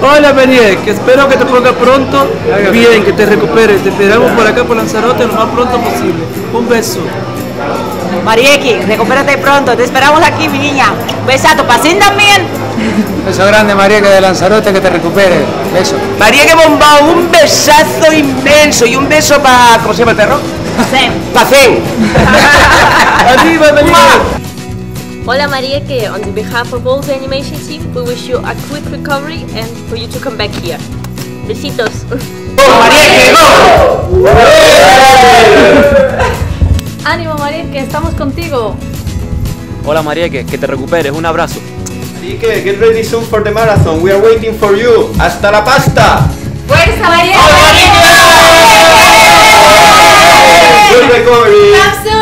Hola María, que espero que te pongas pronto bien, que te recuperes. Te esperamos por acá por Lanzarote lo más pronto posible. Un beso. Marieki, recupérate pronto, te esperamos aquí, mi niña. Un besato, pasín también. Beso grande, María, que de Lanzarote, que te recupere. Beso. María, que bombón, un besazo inmenso y un beso para... ¿Cómo se llama el perro? Zen. Pacén. Arriba, María. Hola Marieke, on behalf of all the animation team, we wish you a quick recovery and for you to come back here. Besitos. Ánimo Marieke, estamos contigo. Hola Marieke, que te recuperes, un abrazo. Marieke, get ready soon for the marathon. We are waiting for you. ¡Hasta la pasta! ¡Fuerza Marieke! Good recovery! Come soon!